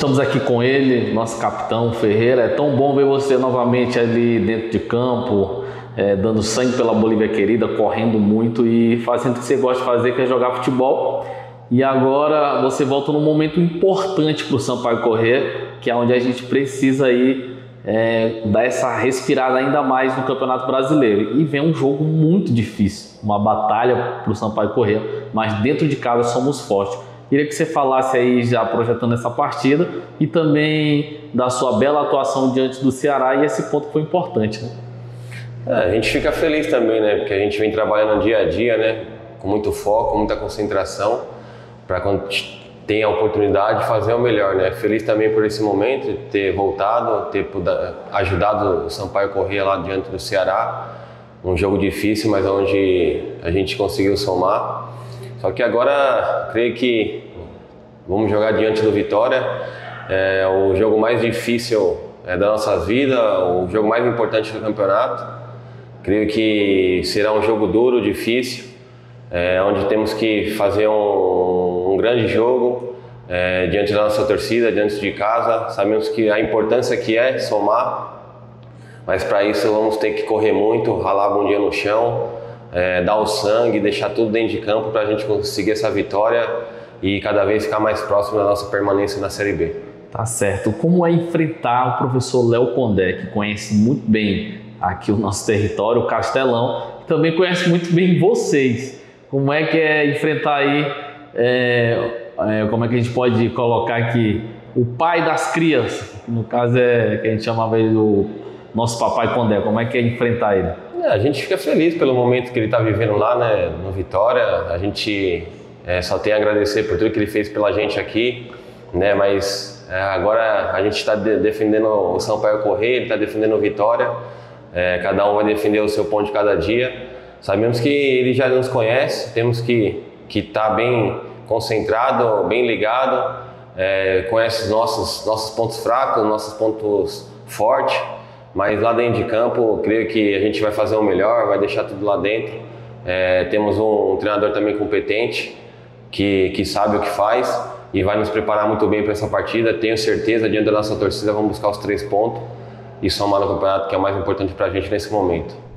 Estamos aqui com ele, nosso capitão Ferreira. É tão bom ver você novamente ali dentro de campo, dando sangue pela Bolívia querida, correndo muito e fazendo o que você gosta de fazer, que é jogar futebol. E agora você volta num momento importante para o Sampaio Corrêa, que é onde a gente precisa aí dar essa respirada ainda mais no Campeonato Brasileiro. E vem um jogo muito difícil, uma batalha para o Sampaio Corrêa, mas dentro de casa somos fortes. Queria que você falasse aí, já projetando essa partida, e também da sua bela atuação diante do Ceará, e esse ponto foi importante, né? A gente fica feliz também, né? Porque a gente vem trabalhando dia a dia, né? Com muito foco, muita concentração, para quando tem a oportunidade de fazer o melhor, né? Feliz também por esse momento, de ter voltado, ter ajudado o Sampaio Corrêa lá diante do Ceará. Um jogo difícil, mas onde a gente conseguiu somar. Só que agora, creio que vamos jogar diante do Vitória. É o jogo mais difícil da nossa vida, o jogo mais importante do campeonato. Creio que será um jogo duro, difícil, onde temos que fazer um grande jogo diante da nossa torcida, diante de casa. Sabemos que a importância que é somar, mas para isso vamos ter que correr muito, ralar a bundinha no chão, dar o sangue, deixar tudo dentro de campo para a gente conseguir essa vitória e cada vez ficar mais próximo da nossa permanência na Série B. Tá certo. Como é enfrentar o professor Léo Condé, que conhece muito bem aqui o nosso território, o Castelão, que também conhece muito bem vocês? Como é que é enfrentar aí, como é que a gente pode colocar aqui, o pai das crianças, que no caso que a gente chamava ele do nosso papai Condé, como é que é enfrentar ele? A gente fica feliz pelo momento que ele está vivendo lá, né, no Vitória. A gente só tem a agradecer por tudo que ele fez pela gente aqui, né, mas agora a gente está defendendo o Sampaio Corrêa, ele está defendendo o Vitória. Cada um vai defender o seu ponto de cada dia. Sabemos que ele já nos conhece, temos que estar bem concentrado, bem ligado, conhece os nossos pontos fracos, nossos pontos fortes. Mas lá dentro de campo, creio que a gente vai fazer o melhor, vai deixar tudo lá dentro. Temos um treinador também competente, que sabe o que faz e vai nos preparar muito bem para essa partida. Tenho certeza, diante da nossa torcida, vamos buscar os 3 pontos e somar no campeonato, que é o mais importante para a gente nesse momento.